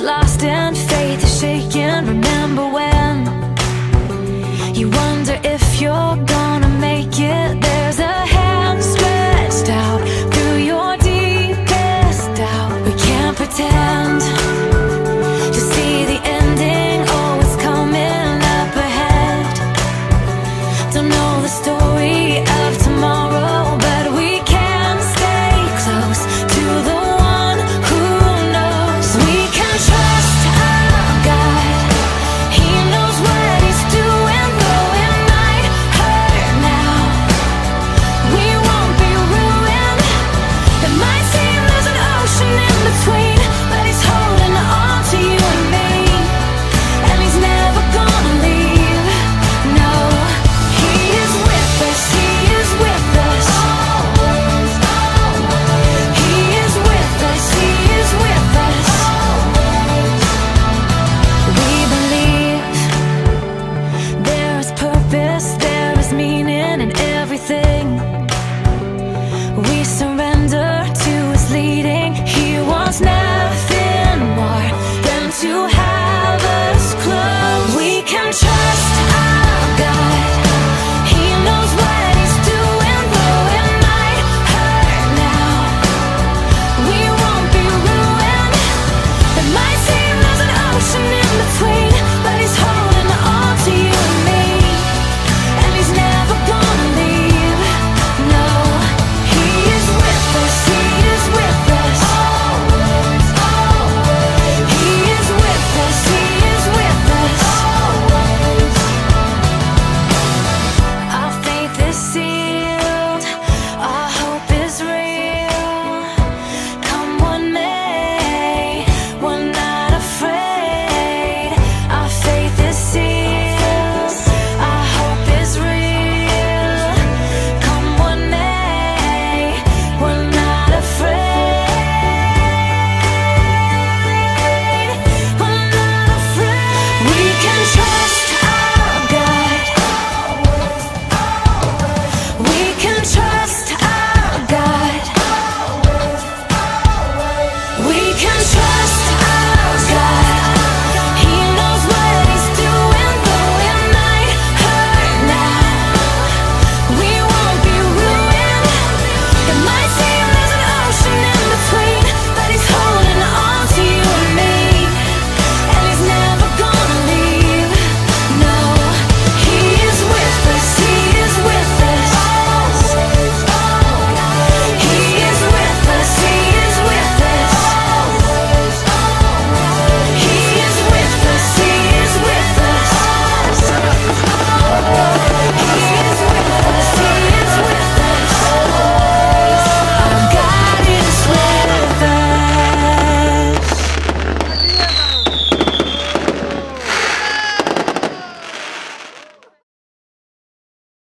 lost and faith is shaken. Remember when you wonder if you're gonna make it? There's a hand stretched out through your deepest doubt. We can't pretend to see the ending. Oh, it's coming up ahead. Don't know the story of tomorrow, but we can stay close to the one who knows. We can trust our God. He knows what he's doing, though it might hurt now. We won't be ruined. It might seem there's an ocean in between, but he's holding on to you and me, and he's never gonna leave. No, he is with us, he is with us. He is with us, he is with us. We believe there is purpose, there is meaning in everything. We surrender to his leading. He wants nothing more than to have us close. We can trust our God. He knows what he's doing, though it might hurt now. We won't be ruined. It might seem there's an ocean in between, but he's holding on to you and me, and he's never gonna leave. No, he is with us, he is with us. He is with us, he is with us. Our faith is sealed, our hope is real. Come what may, we're not afraid. Our faith is sealed, our hope is real. Come what may, we're not afraid. We're not afraid. We can trust our God. We can trust our God. We can trust